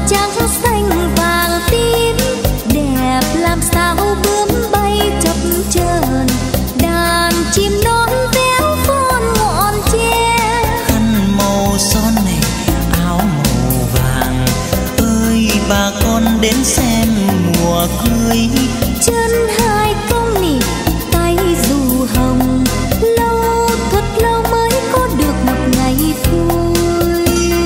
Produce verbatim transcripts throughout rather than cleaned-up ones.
trắng xanh vàng tím, đẹp làm sao bướm bay chập chờn, đàn chim non véo von ngọn tre. Khăn màu son này áo màu vàng, ơi bà con đến xem mùa cưới. Chân hai công nịt tay dù hồng, lâu thật lâu mới có được một ngày vui.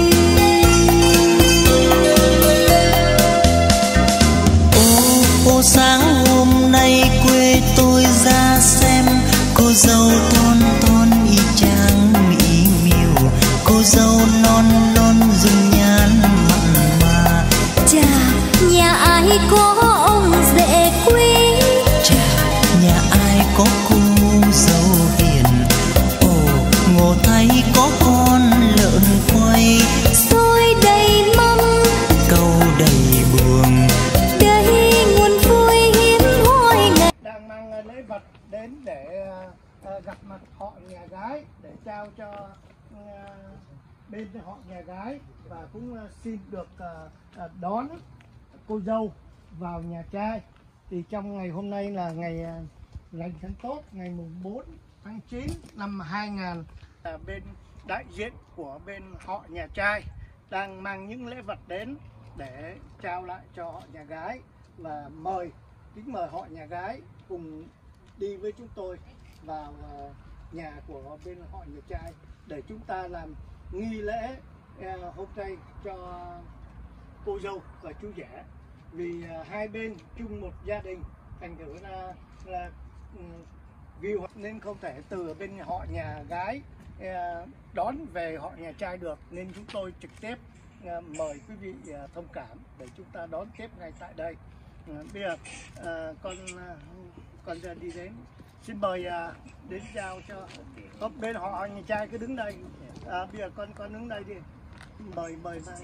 Ô ô sáng hôm nay quê tôi ra xem, cô dâu thon thon y chang mỹ miều, cô dâu non non dung nhan mặn mà. Chà, nhà ai có ông rể quý, Chà, nhà ai có cô dâu hiền. Ồ, ngộ thấy có con lợn quay, xôi đầy mâm câu đầy buồn. đây nguồn vui hiếm hoi này. Đang mang lễ vật đến để uh, gặp mặt họ nhà gái, để trao cho uh, bên họ nhà gái, và cũng uh, xin được uh, uh, đón cô dâu vào nhà trai. Thì trong ngày hôm nay là ngày uh, rằm tháng tốt, ngày mùng bốn tháng chín năm hai nghìn, uh, bên đại diện của bên họ nhà trai đang mang những lễ vật đến để trao lại cho họ nhà gái, và mời kính mời họ nhà gái cùng đi với chúng tôi vào nhà của bên họ nhà trai để chúng ta làm nghi lễ hôm nay cho cô dâu và chú rể. Vì hai bên chung một gia đình, thành thử là, là vì nên không thể từ bên họ nhà gái đón về họ nhà trai được, nên chúng tôi trực tiếp mời quý vị thông cảm để chúng ta đón tiếp ngay tại đây. À, bây giờ à, con con giờ đi đến, xin mời à, đến chào cho có bên họ nhà trai cứ đứng đây. À, bây giờ con con đứng đây đi, mời mời mời.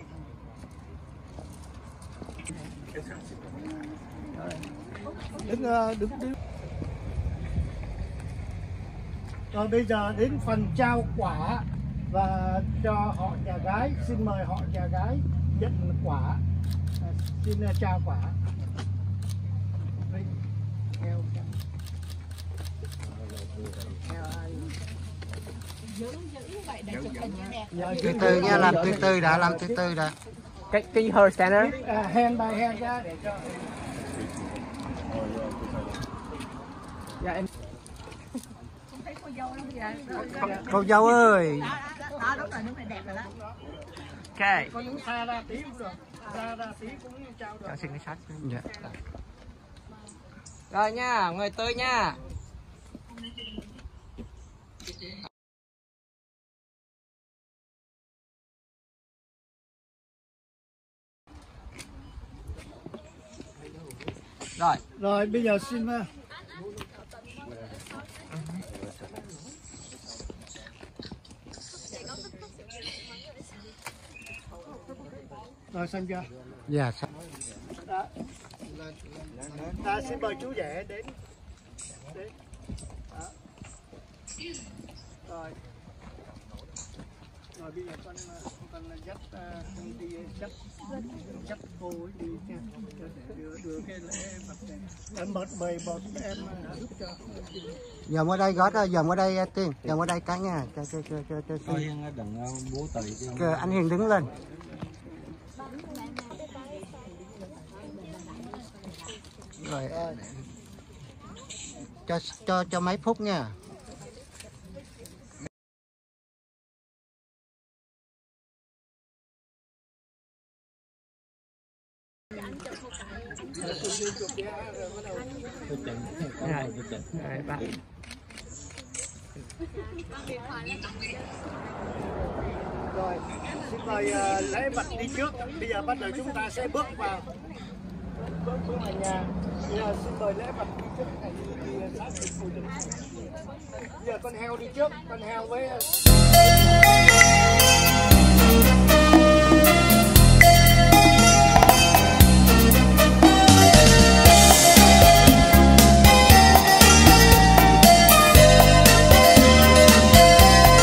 Đứng đứng đứng. Rồi bây giờ đến phần trao quả và cho họ nhà gái. Xin mời họ nhà gái nhận quả. À, xin trao quả. Từ từ nha, làm từ từ đã, làm từ từ đã. Can, can you hold stand there? Uh, hand by hand ra để cho. Dạ em. Cô dâu ơi. Đó, đúng rồi, đúng rồi, đẹp rồi đó. Ok. Con đứng xa ra tí cũng được. Ra ra tí cũng trao được. Cho xin cái sách. Dạ. Rồi nha, người tươi nha. Rồi. Rồi bây giờ xin rồi xong chưa? Dạ xong. Đó. Ta xin mời chú rể đến. Đến. Đó. Rồi. Rồi bây giờ con con dắt con đi dắt dắt cô ấy đi nha, để đưa đưa cái lễ vật này. Em mời mời một em giúp cho. Dòm ở đây gót ơi, dòm ở đây Tiên, dòm ở đây cái nha, cho cho cho cho cho. Thôi đừng bố tì chứ. Kìa, anh Hiền đứng lên. Rồi. Cho cho cho mấy phút nha. Rồi, bạn. Rồi, xin mời uh, lễ vật đi trước. Bây giờ bắt đầu chúng ta sẽ bước vào bước vào nhà. Bây giờ xin mời lễ vật đi trước này đi đi sát bên phụ nữ. Bây giờ con heo đi trước, con heo với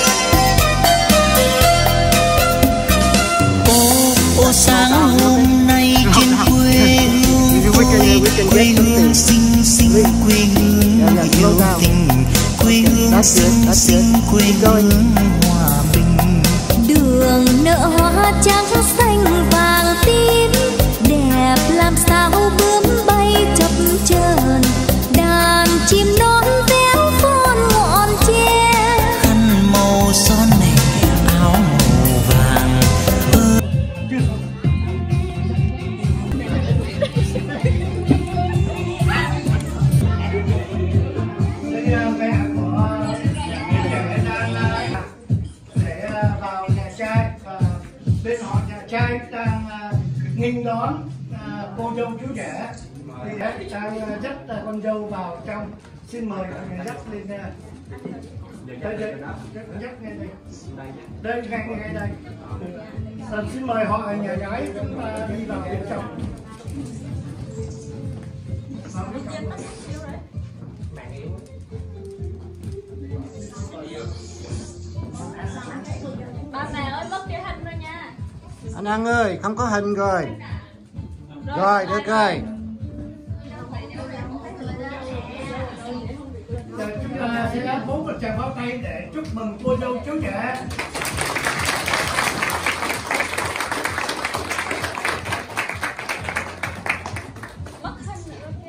sáng hôm nay quê hương xinh xinh, quê hương yêu tình, quê hương xinh xinh, quê hương hòa bình. Đường nở hoa trắng xanh vàng tím, đẹp làm sao bướm bay chập chờn, đàn chim non véo von ngọn tre. Khăn màu son này áo màu vàng. Mẹ của trẻ đang để vào nhà trai, và bên họ nhà trai đang nghênh đón cô dâu chú rể, thì đang dắt con dâu vào trong. Xin mời mọi người dắt lên đây, đây, đây, dắt ngay đây, đây ngay ngay đây. À, xin mời họ nhà gái chúng ta đi vào bên trong. Vào bên trong. Ba mẹ ơi, mất cái hình rồi nha. Anh An ơi, không có hình rồi. Rồi, được rồi. Giờ chúng ta sẽ bốn một tràng pháo tay để chúc mừng cô dâu chú rể. Mất hình nữa kìa.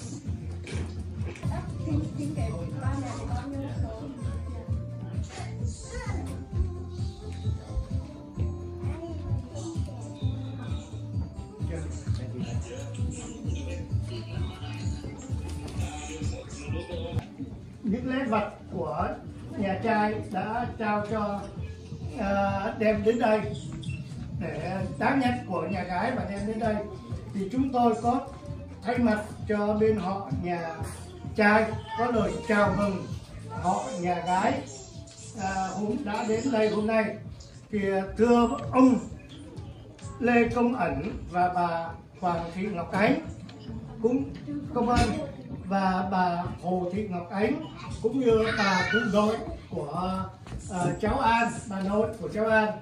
Những lễ vật của nhà trai đã trao cho uh, đem đến đây để đáng nhất của nhà gái và đem đến đây, thì chúng tôi có thay mặt cho bên họ nhà trai có lời chào mừng họ nhà gái uh, hôm đã đến đây hôm nay. Thì thưa ông Lê Công Ẩn và bà Hoàng Thị Ngọc Ánh cũng công ơn, và bà Hồ Thị Ngọc Ánh cũng như bà cụ nội của uh, cháu An, bà nội của cháu An,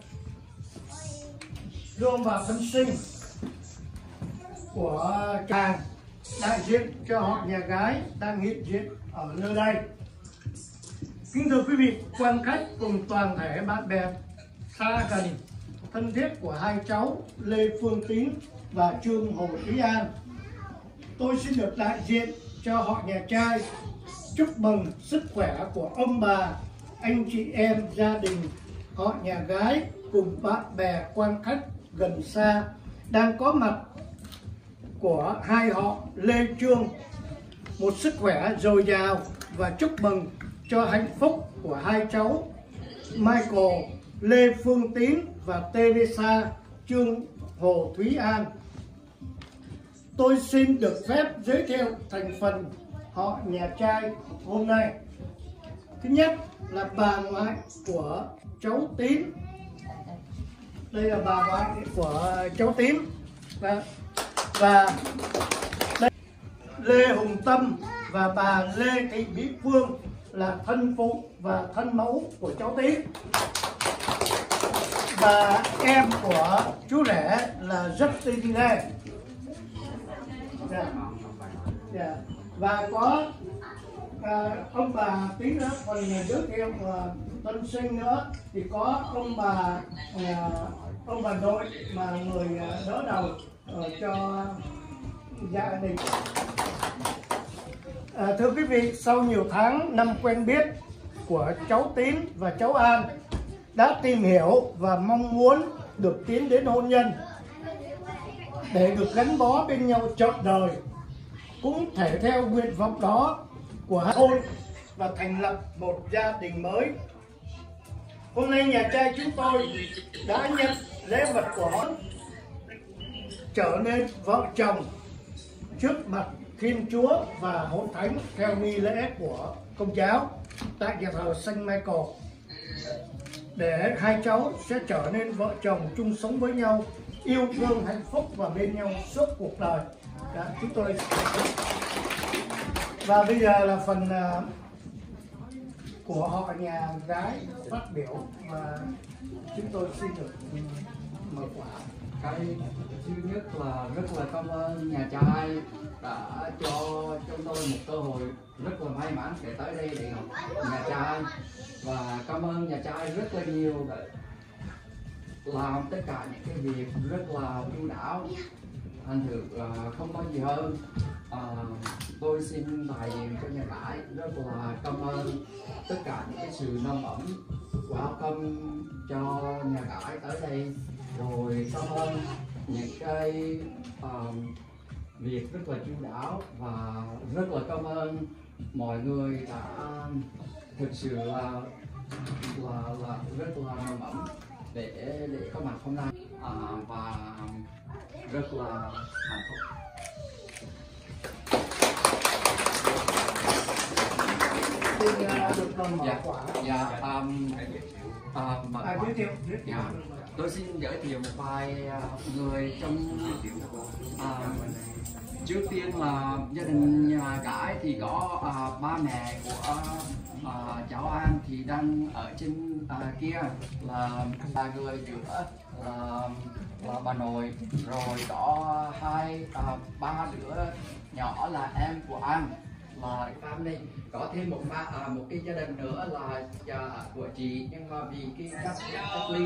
Rôm và Phân Sinh của chàng đại diện cho họ nhà gái đang hiện diện ở nơi đây. Kính thưa quý vị quan khách cùng toàn thể bạn bè xa gần thân thiết của hai cháu Lê Phương Tín và Trương Hồ Thúy An, tôi xin được đại diện cho họ nhà trai chúc mừng sức khỏe của ông bà, anh chị em, gia đình họ nhà gái cùng bạn bè quan khách gần xa đang có mặt của hai họ Lê Trương một sức khỏe dồi dào, và chúc mừng cho hạnh phúc của hai cháu Michael Lê Phương Tín và Teresa Trương Hồ Thúy An. Tôi xin được phép giới thiệu thành phần họ nhà trai hôm nay. Thứ nhất là bà ngoại của cháu Tín. Đây là bà ngoại của cháu Tín. Và, và đây Lê Hùng Tâm và bà Lê Thị Mỹ Phương là thân phụ và thân mẫu của cháu Tín. Và em của chú rể là Justin Lê. Yeah. Yeah. Và có à, ông bà tí nữa còn giới thiệu uh, tân sinh nữa, thì có ông bà uh, ông bà nội mà người uh, đỡ đầu uh, cho gia đình. À, thưa quý vị, sau nhiều tháng năm quen biết của cháu Tín và cháu An đã tìm hiểu và mong muốn được tiến đến hôn nhân để được gắn bó bên nhau trọn đời, cũng thể theo nguyện vọng đó của hai hôn và thành lập một gia đình mới. Hôm nay nhà trai chúng tôi đã nhận lễ vật của họ, trở nên vợ chồng trước mặt Thiên Chúa và Hội Thánh theo nghi lễ của Công giáo tại nhà thờ Saint Michael, để hai cháu sẽ trở nên vợ chồng chung sống với nhau, yêu thương hạnh phúc và bên nhau suốt cuộc đời. Đã, chúng tôi và bây giờ là phần uh, của họ nhà gái phát biểu, và chúng tôi xin được mở quả. Cái thứ nhất là rất là cảm ơn nhà trai đã cho chúng tôi một cơ hội rất là may mắn để tới đây để gặp nhà trai, và cảm ơn nhà trai rất là nhiều để làm tất cả những cái việc rất là chu đáo. Thành thử uh, không có gì hơn, uh, tôi xin đại diện cho nhà gái rất là cảm ơn tất cả những cái sự nồng ấm welcome cho nhà gái tới đây, rồi cảm ơn những cái uh, việc rất là chu đáo, và rất là cảm ơn mọi người đã thực sự là là là rất là nồng ấm để để có mặt hôm nay, à, và rất là hạnh phúc. Dạ, dạ, um, um, À, giới thiệu, giới thiệu. dạ, tôi xin giới thiệu một vài uh, người trong uh, trước tiên là gia đình nhà gái thì có uh, ba mẹ của uh, cháu An thì đang ở trên uh, kia, là là người giữa là là bà nội, rồi có hai uh, ba đứa nhỏ là em của An là family, có thêm một ba à, một cái gia đình nữa là uh, của chị, nhưng mà vì cái cách cách ly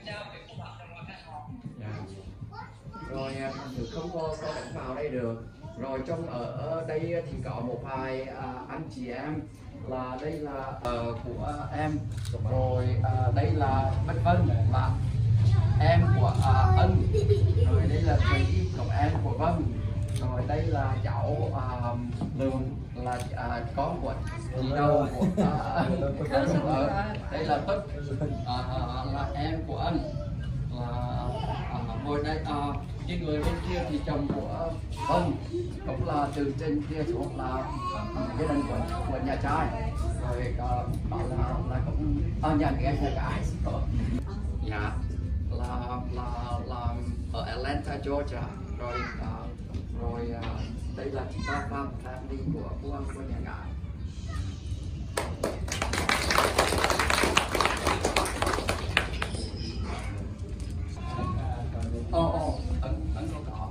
rồi thì không có có đánh vào đây được. Rồi trong ở đây thì có một vài uh, anh chị em, là đây là uh, của em, rồi uh, đây là Bích Vân là em của uh, Ân, rồi đây là Thủy còn em của Vân, rồi đây là cháu uh, Lương là uh, con của chị đầu của uh, đây là Tích uh, là em của Ân, là uh, ngồi đây uh, cái người bên kia thì chồng của Vân cũng là từ trên kia xuống là gia đình của, của nhà trai, rồi uh, bảo là là cũng uh, nhà nghe nhà gái, dạ là là là ở Atlanta Georgia, rồi uh, rồi uh, đây là ba family của của của nhà gái. Ồ ồ ấn ấn có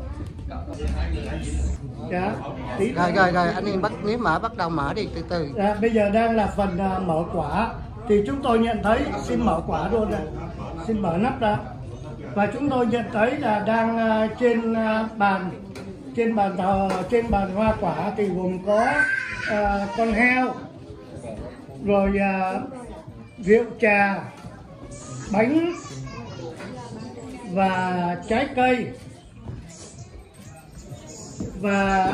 Dạ. Rồi rồi rồi anh em bắt, nếu mở bắt đầu mở đi từ từ. Dạ, bây giờ đang là phần uh, mở quả, thì chúng tôi nhận thấy, xin mở quả luôn này, xin mở nắp ra, và chúng tôi nhận thấy là đang uh, trên uh, bàn trên bàn thờ, trên bàn hoa quả thì gồm có uh, con heo, rồi uh, rượu trà, bánh và trái cây, và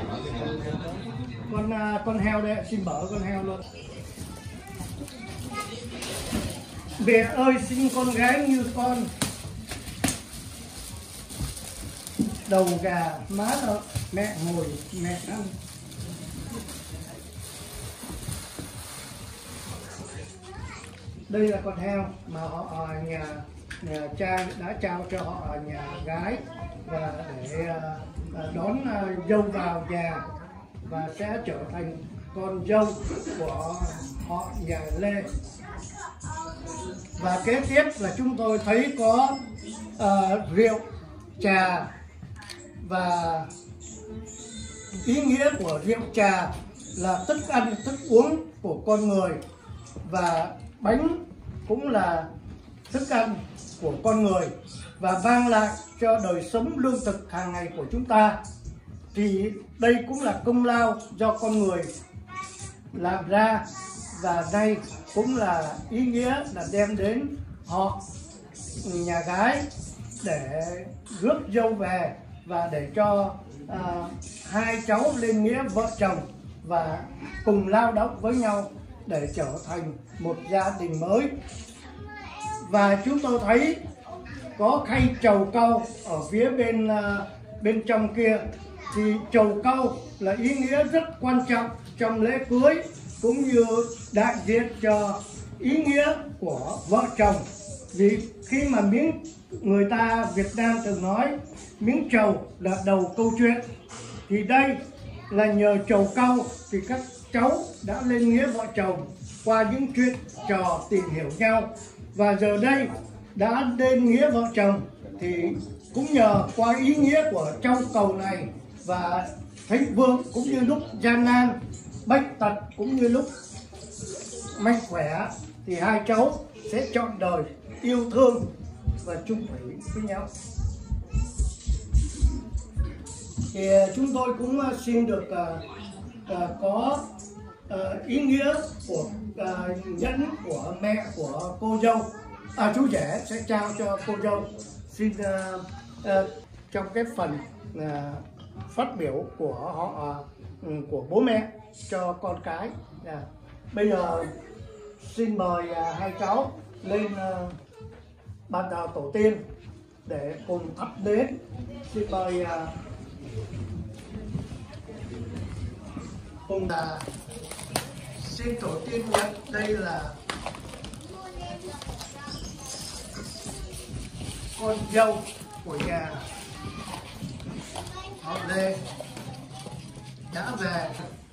con uh, con heo đây, xin mở con heo luôn. Mẹ ơi sinh con gái như con, đầu gà má lợn, mẹ ngồi mẹ ăn. Đây là con heo mà họ nhà nhà cha đã trao cho họ nhà gái, và để uh, đón uh, dâu vào nhà và sẽ trở thành con dâu của họ nhà Lê. Và kế tiếp là chúng tôi thấy có uh, rượu, trà, và ý nghĩa của rượu trà là thức ăn, thức uống của con người, và bánh cũng là thức ăn của con người và mang lại cho đời sống lương thực hàng ngày của chúng ta. Thì đây cũng là công lao do con người làm ra, và đây cũng là ý nghĩa là đem đến họ nhà gái để rước dâu về, và để cho à, hai cháu lên nghĩa vợ chồng và cùng lao động với nhau để trở thành một gia đình mới. Và chúng tôi thấy có khay trầu cau ở phía bên à, bên trong kia, thì trầu cau là ý nghĩa rất quan trọng trong lễ cưới, cũng như đại diện cho ý nghĩa của vợ chồng. Vì khi mà miếng, người ta Việt Nam thường nói miếng trầu là đầu câu chuyện, thì đây là nhờ trầu cau thì các cháu đã lên nghĩa vợ chồng qua những chuyện trò tìm hiểu nhau. Và giờ đây đã nên nghĩa vợ chồng thì cũng nhờ qua ý nghĩa của châu cầu này và thịnh vượng, cũng như lúc gian nan bệnh tật cũng như lúc mạnh khỏe, thì hai cháu sẽ trọn đời yêu thương và chung thủy với nhau. Thì chúng tôi cũng xin được uh, uh, có uh, ý nghĩa của uh, nhẫn của mẹ của cô dâu, à, chú rể sẽ trao cho cô dâu. Xin uh, uh, trong cái phần uh, phát biểu của họ uh, của bố mẹ cho con cái. Yeah. Bây giờ xin mời uh, hai cháu lên uh, ban thờ tổ tiên để cùng thắp nến. Xin mời uh, cùng là xin tổ tiên nhận đây là con dâu của nhà họ Lê đã về.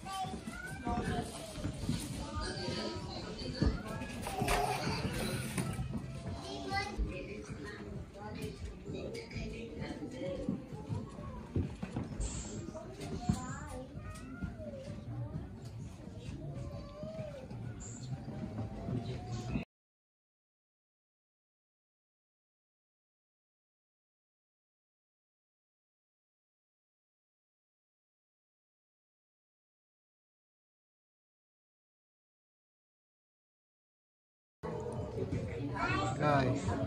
Rồi.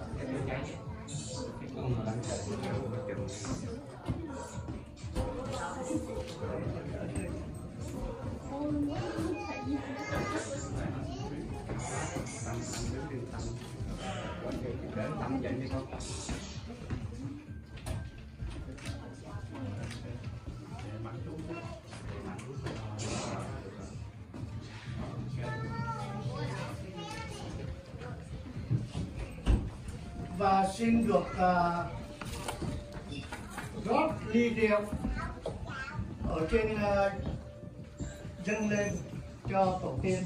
Và xin được uh, rót ly rượu ở trên uh, dâng lên cho tổ tiên.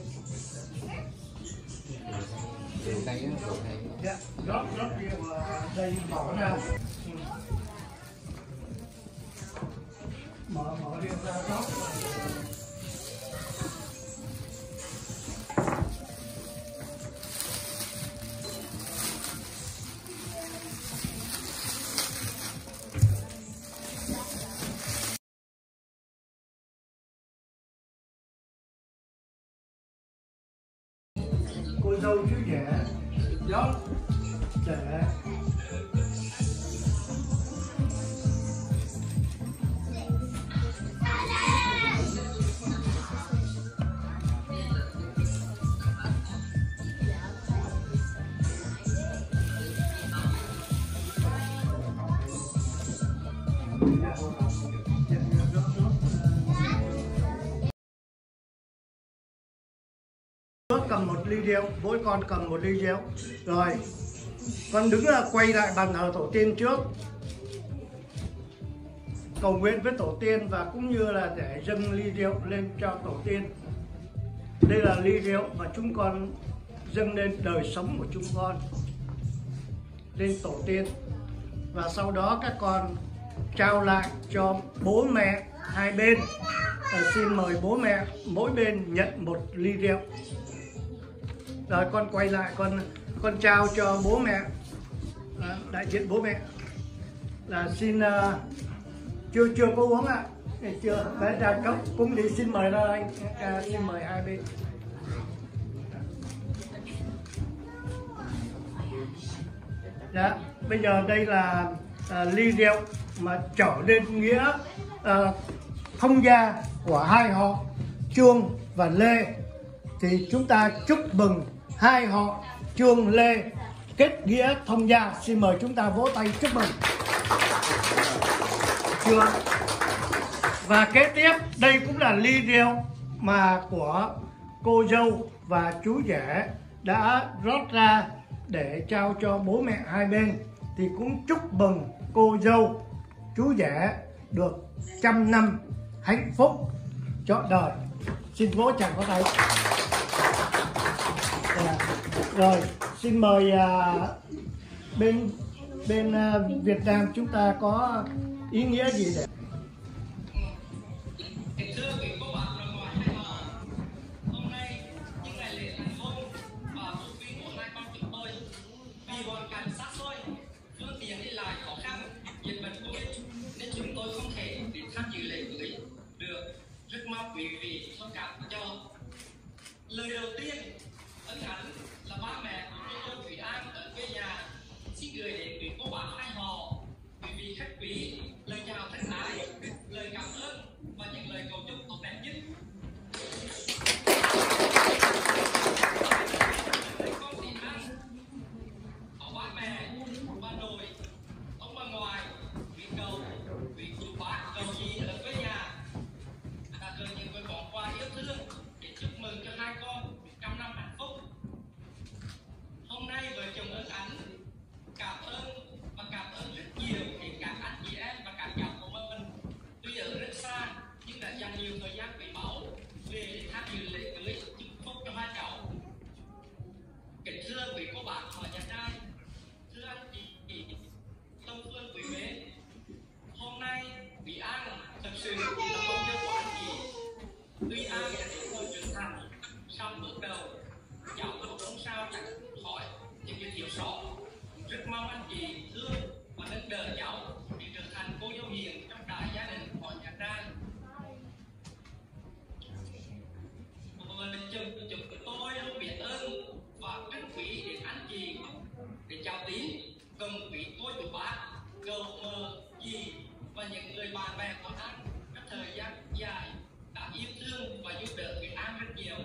Dạ, rót rót rượu uh, đây mở ra, mở mở rượu ra rót. Cô dâu chú rể rót để cầm một ly rượu, mỗi con cầm một ly rượu. Rồi con đứng là quay lại bàn thờ tổ tiên trước, cầu nguyện với tổ tiên và cũng như là để dâng ly rượu lên cho tổ tiên. Đây là ly rượu mà chúng con dâng lên đời sống của chúng con, lên tổ tiên. Và sau đó các con trao lại cho bố mẹ hai bên. À, xin mời bố mẹ mỗi bên nhận một ly rượu. Rồi con quay lại, con con trao cho bố mẹ, à, đại diện bố mẹ là xin uh, chưa chưa có uống ạ, à. Chưa bé ra cốc cũng đi, xin mời ra anh, à, xin mời hai bên. Dạ, bây giờ đây là uh, ly rượu mà trở nên nghĩa uh, thông gia của hai họ Chương và Lê, thì chúng ta chúc mừng hai họ Chương Lê kết nghĩa thông gia. Xin mời chúng ta vỗ tay chúc mừng. Chưa. Và kế tiếp đây cũng là ly rượu mà của cô dâu và chú rể đã rót ra để trao cho bố mẹ hai bên, thì cũng chúc mừng cô dâu chú rể được trăm năm hạnh phúc trọn đời. Xin vỗ chàng có tay. Rồi xin mời uh, bên bên uh, Việt Nam chúng ta có ý nghĩa gì để rất mong quý vị thông cảm cho lời đầu tiên ấn hẳn là ba mẹ của cô Thủy An ở quê nhà xin gửi đến quý cô bác hai họ, quý vị khách quý lời chào thân ái, lời cảm ơn và những lời cầu chúc tốt đẹp nhất. Con Thủy An, có ba mẹ, bà nội, ông bà ngoại, quý cậu, quý chú bác, cậu chị ở quê nhà đã gửi những người món quà yêu thương để chúc mừng cho hai con trăm năm hạnh phúc. Hôm nay vợ chồng ân Ánh cảm ơn và cảm ơn rất nhiều đến các anh chị em và các cháu của mình tuy ở rất xa nhưng đã dành nhiều thời gian quý báu về để tham dự lễ cưới chúc phúc cho hai cháu. Kính thưa quý cô bác và nhà trai, thưa anh chị Đông Phương quý mến, hôm nay quý An thật sự là công dân của anh chị. Tuy An đã đến hồi trưởng thành, xong bước đầu cháu cũng không sao chẳng khỏi những cái thiếu sót. Rất mong anh chị thương và nâng đỡ cháu để trở thành cô dâu hiền trong đại gia đình của nhà trai. Và chồng chồng của tôi luôn biết ơn và trân quý đến anh chị để chào tín cùng quý tôi của bác cầu mờ gì và những người bạn bè của anh trong thời gian dài đã yêu thương và giúp đỡ Việt An rất nhiều.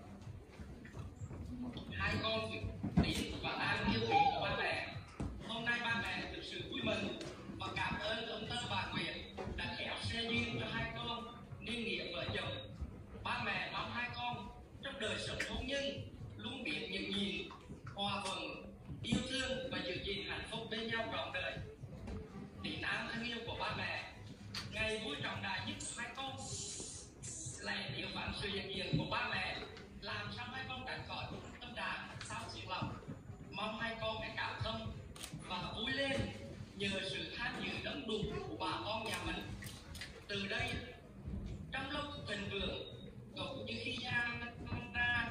Hai con Tín và An yêu quý của ba mẹ. Hôm nay ba mẹ thực sự vui mừng và cảm ơn ông Tơ bà Nguyệt đã khéo xe duyên cho hai con nên nghĩa vợ chồng. Ba mẹ mong hai con trong đời sống hôn nhân luôn biết nhẫn nhịn, hòa thuận, yêu thương và giữ gìn hạnh phúc bên nhau trọn đời. Tín An thân yêu của ba mẹ, ngày vui trọng đại nhất của hai con lại thiếu vắng sự hiện diện của ba mẹ, làm sao hai con tránh khỏi tâm trạng sao xuyên lòng. Mong hai con hãy cảm thông và vui lên nhờ sự tham dự đông đủ của bà con nhà mình. Từ đây, trong lúc thịnh vượng cũng như khi ra ra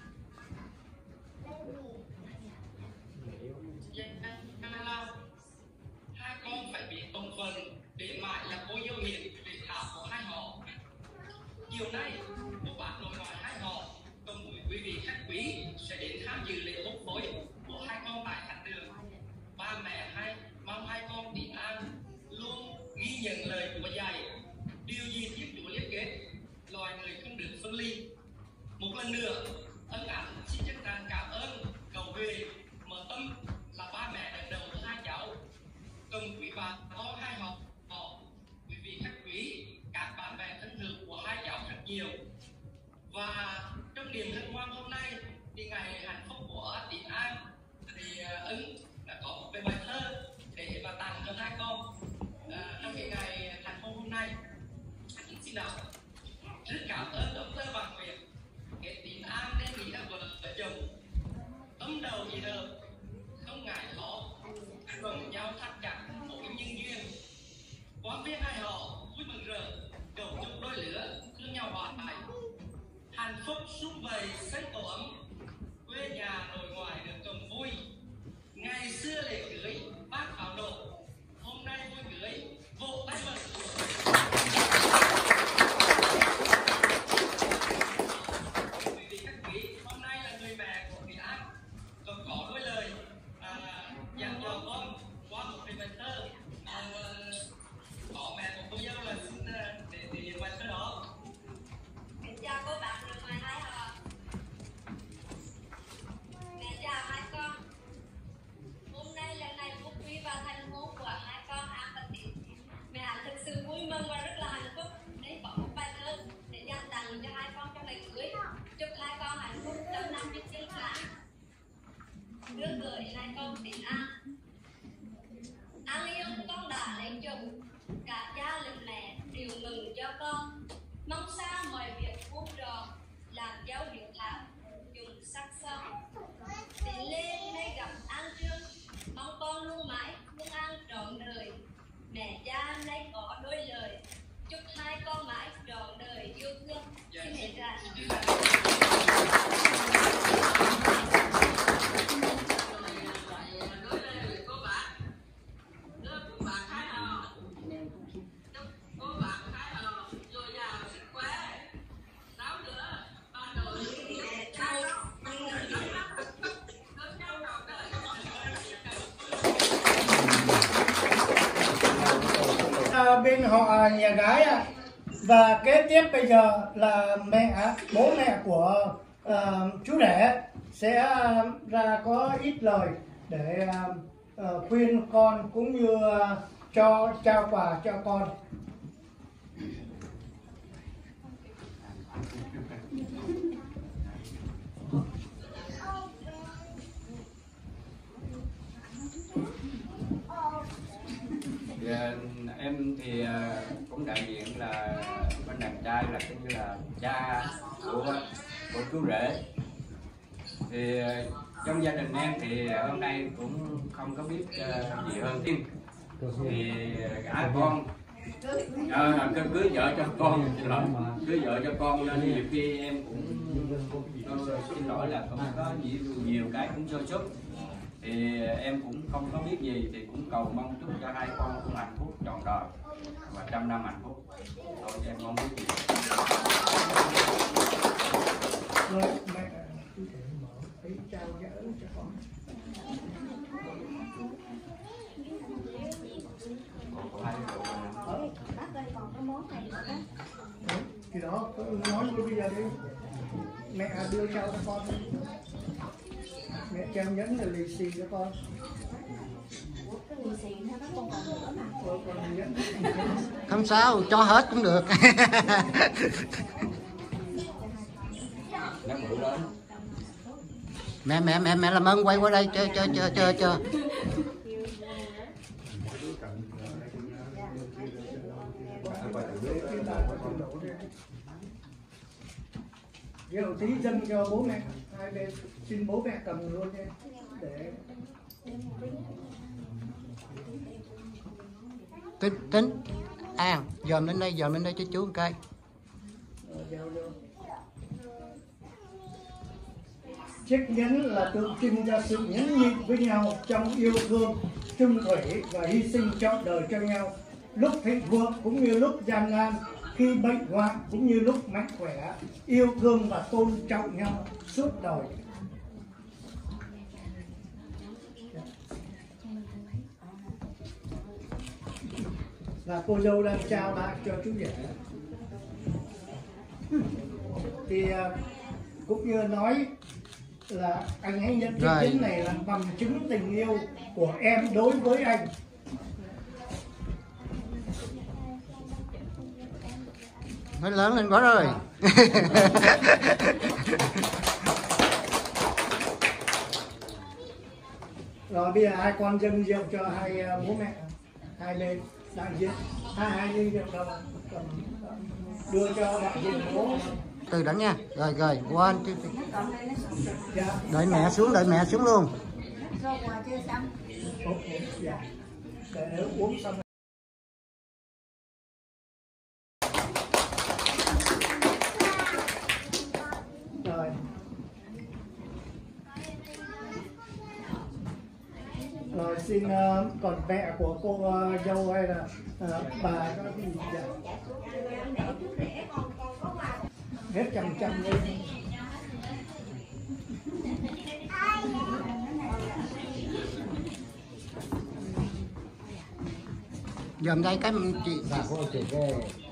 hai con phải biết bổn phận để mãi là cô dâu hiền tuyệt hảo của hai họ. Chiều nay, một bác nội ngoại hai họ cùng với quý vị khách quý sẽ đến tham dự lễ hôn phối của hai con tại thánh đường. Ba mẹ hai mong hai con Tín An luôn ghi nhận lời của dạy, điều gì Thiên Chúa liên kết, loài người không được phân ly. Một lần nữa, ân Ánh xin chân thành cảm ơn cầu về mở tâm là ba mẹ lần đầu của hai cháu, cùng quý bà con hai họ, họ quý vị khách quý, các bạn bè thân hữu của hai cháu rất nhiều. Và trong niềm hân hoan hôm nay thì ngày hạnh phúc của Tín An thì Ấn đã có một cái bài thơ để mà tặng cho hai con à, trong cái ngày hạnh phúc hôm nay. Anh xin đọc: rất cảm ơn ông Tơ bà Nguyệt, cái Tín An nên nghĩ là vợ chồng tấm đầu gì đâu không ngại khó, cùng nhau thắt chặt mỗi nhân duyên. Quán viên hai họ vui mừng rỡ, cầu chúc đôi lứa thương nhau hòa hải, hạnh phúc sum vầy xây tổ ấm, quê nhà nội ngoại được cùng vui. Ngày xưa lễ cưới bác pháo nổ, hôm nay vui cưới vỗ tay mừng. Quý vị khách quý, hôm nay là người mẹ của Tín An còn có đôi lời à, dành cho con qua một cái bài thơ à, có mẹ của cô dâu là xin để để bài thơ đó. Kính chào cô bạn được ngoài hai họ. Mẹ chào hai con. Hôm nay là ngày phúc quý và thành hôn của hai con An và Tín. Mẹ An thực sự vui mừng và rất là hạnh phúc nên có một bài thơ để dành tặng cho hai con trong ngày cưới. Chúc hai con hạnh phúc trăm năm nhất chân cả. Đưa gửi hai con Tín An. An yêu, con đã lấy chồng, cả cha lẫn mẹ đều mừng cho con. Mong sao mọi việc vuông tròn, làm dấu hiệu thảo, dùng sắc son. Tín lên nay gặp An Trương, mong con bên họ nhà gái ạ. Và kế tiếp bây giờ là mẹ, bố mẹ của uh, chú rể sẽ uh, ra có ít lời để uh, uh, khuyên con cũng như uh, cho trao quà cho con. Dạ, em thì cũng đại diện là bên đàn trai là coi như là cha của của chú rể. Thì trong gia đình em thì hôm nay cũng không có biết uh, gì hơn tiên. Thì gả con à, cưới vợ cho con, xin lỗi, cưới vợ cho con nên nhiều khi em cũng tôi xin lỗi là không có nhiều, nhiều cái cũng sơ xuất. Thì em cũng không có biết gì thì cũng cầu mong chúc cho hai con cũng hạnh phúc trọn đời và trăm năm hạnh phúc. Thôi em không biết gì. Rồi mẹ chú thể mở cái trao giở cho con. Bác ơi, còn cái món này nữa đó. Thì đó, nói luôn bây giờ đi. Mẹ đưa trao cho con đi. Mẹ trao nhẫn là lì xì cho con. Cái lì xì nó còn còn nữa mà. Ờ, còn nhẫn. Không sao, cho hết cũng được. Nó bự lớn. Mẹ mẹ mẹ mẹ làm ơn quay qua đây chơi chơi chơi chơi chơi. Đầu tí dâng cho bố mẹ, hai bên xin bố mẹ cầm luôn nha. Để Tính tính An dòm lên đây, dòm lên đây cho chú một cây. chiếc nhẫn là tượng trưng cho sự nhẫn nhịn với nhau trong yêu thương, trung thủy và hy sinh trọn đời cho nhau, lúc thịnh vượng cũng như lúc gian nan, khi bệnh hoạn cũng như lúc mạnh khỏe, yêu thương và tôn trọng nhau suốt đời. Và cô dâu đang trao lại cho chú rể. Thì cũng như nói là anh hãy nhận chiếc nhẫn này là bằng chứng tình yêu của em đối với anh. Mới lớn lên quá rồi. Rồi bây giờ hai con dâng rượu cho hai bố mẹ, hai bên đại diện, hai hai ly rượu đâu đưa cho đại diện bố. Từ đánh nha. Rồi rồi, one two three. Đợi mẹ xuống, đợi mẹ xuống luôn. Dạ. Để uống xong. Rồi. Rồi xin uh, còn mẹ của cô uh, dâu hay là uh, bà có cái gì dạ. Hết trăm trăm lên. Dòm đây cái chị. Dạ, có chị cái